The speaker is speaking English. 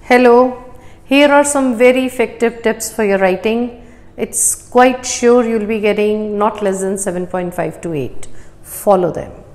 Hello, here are some very effective tips for your writing. It's quite sure you'll be getting not less than 7.5 to 8. Follow them.